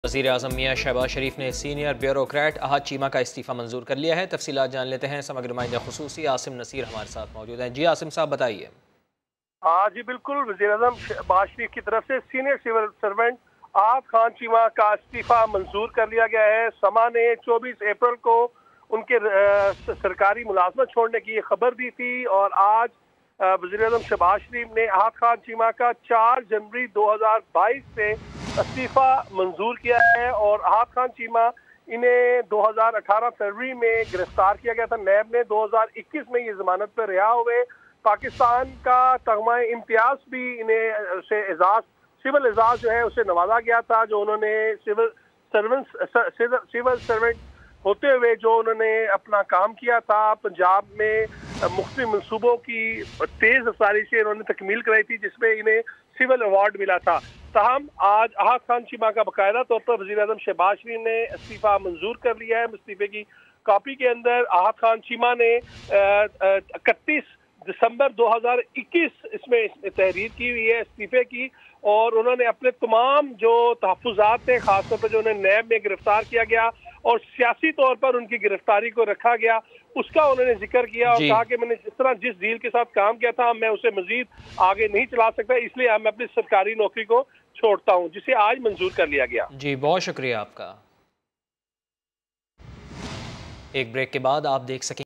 वज़ीर आज़म मियां शहबाज शरीफ ने senior bureaucrat अहद चीमा का इस्तीफ़ा मंजूर कर लिया है। तफसीलात जान लेते हैं। समग्र नुमाइंदा खुसूसी आसिम नसीर हमारे साथ मौजूद हैं। जी आसिम साहब बताइए। जी बिल्कुल, वज़ीर आज़म शहबाज शरीफ की तरफ से senior civil servant Ahad Khan Cheema का इस्तीफ़ा मंजूर कर लिया गया है। समा ने 24 अप्रैल को उनके सरकारी मुलाजमत छोड़ने की खबर दी थी और आज वज़ीर आज़म शहबाज शरीफ ने अहद खान चीमा का 4 जनवरी 2022 से इस्तीफ़ा मंजूर किया है। और अहद खान चीमा इन्हें 2018 फरवरी में गिरफ्तार किया गया था। नैब ने 2021 में ये जमानत पर रिहा हुए। पाकिस्तान का तगमा इम्तियाज भी इन्हें से एजाज सिविल एजाज जो है उसे नवाजा गया था, जो उन्होंने सिविल सर्वेंट होते हुए जो उन्होंने अपना काम किया था। पंजाब में मुख्तलिफ मनसूबों की तेज रफ्तारी से इन्होंने तकमील कराई थी, जिसमें इन्हें सिविल अवार्ड मिला था। ताहम आज अहद खान चीमा का बाकायदा तौर पर वज़ीर आज़म शहबाज शरीफ ने इस्तीफ़ा मंजूर कर लिया है। इस्तीफ़े की कॉपी के अंदर अहद खान चीमा ने 31 दिसंबर 2021 इसमें तहरीर की हुई है इस्तीफे की। और उन्होंने अपने तमाम जो तहफ़्फ़ुज़ात थे, खासतौर पर जो उन्हें नैब में गिरफ्तार किया गया और सियासी तौर पर उनकी गिरफ्तारी को रखा गया, उसका उन्होंने जिक्र किया और कहा कि मैंने जिस डील के साथ काम किया था मैं उसे मजीद आगे नहीं चला सकता, इसलिए मैं अपनी सरकारी नौकरी को छोड़ता हूँ, जिसे आज मंजूर कर लिया गया। जी बहुत शुक्रिया आपका। एक ब्रेक के बाद आप देख सकें